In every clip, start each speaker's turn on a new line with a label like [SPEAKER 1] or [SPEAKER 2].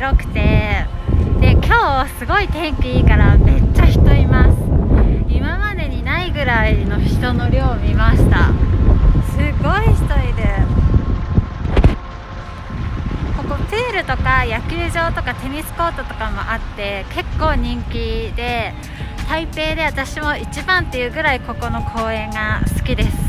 [SPEAKER 1] 広くて、で今日すごい天気いいからめっちゃ人います。今までにないぐらいの人の量を見ました。すごい人いる。ここプールとか野球場とかテニスコートとかもあって結構人気で、台北で私も一番っていうぐらいここの公園が好きです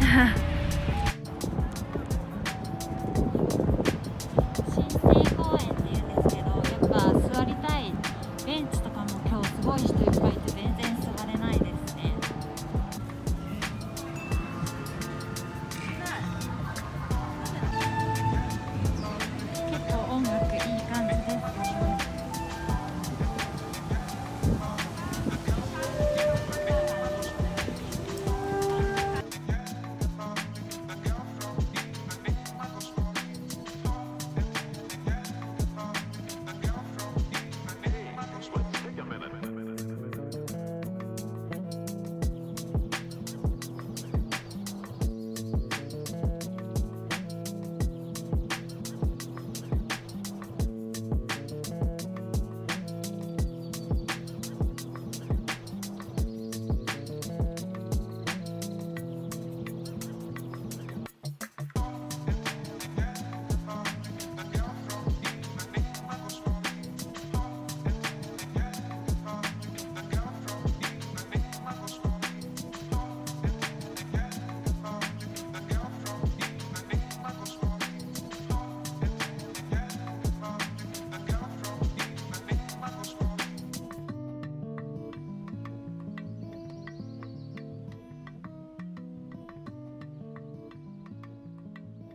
[SPEAKER 1] 新生公園っていうんですけど、やっぱ座りたいベンチとかも今日すごい人いっぱいいて全然座れないですね。結構音楽いい感じですね。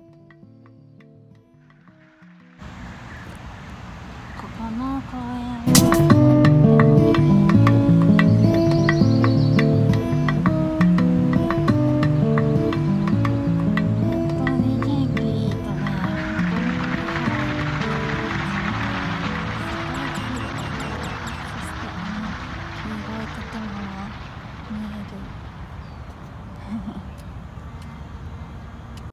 [SPEAKER 1] この公園